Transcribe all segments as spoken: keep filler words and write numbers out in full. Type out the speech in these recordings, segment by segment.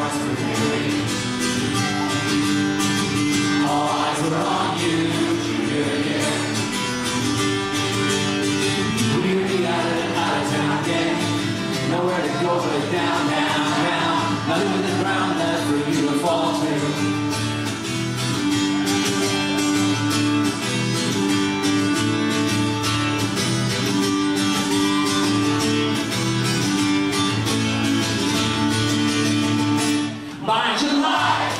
hearts were weary. All eyes were on you, junior year. Weary at an out-of-town game, nowhere to go but down, down, down. Nothing but the ground left for you to fall to. By July,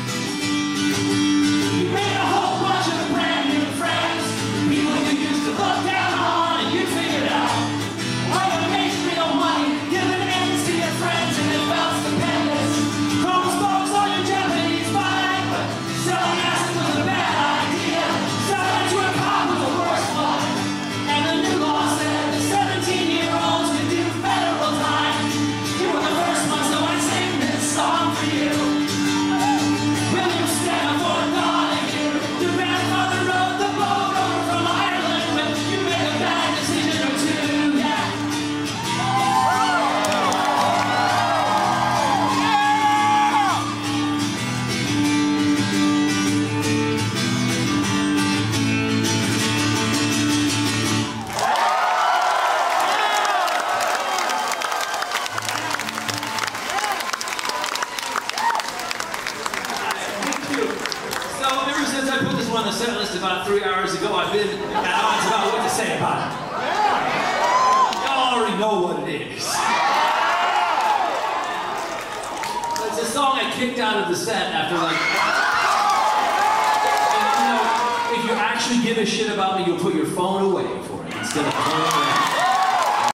you made a whole bunch of brand new friends, people you used to look down on, and you figured out how to make real money, giving ends to your friends, and it felt stupendous. Chrome spokes on your Japanese bike, but selling acid was a bad idea. Selling to a cop was the worst one, and the new law said that seventeen-year-olds could do federal time. You were the first one, so I sing this song for you. On the set list about three hours ago, I've been at odds about what to say about it. Y'all already know what it is. It's a song I kicked out of the set after like, and, you know, if you actually give a shit about me, you'll put your phone away for it instead of playing around.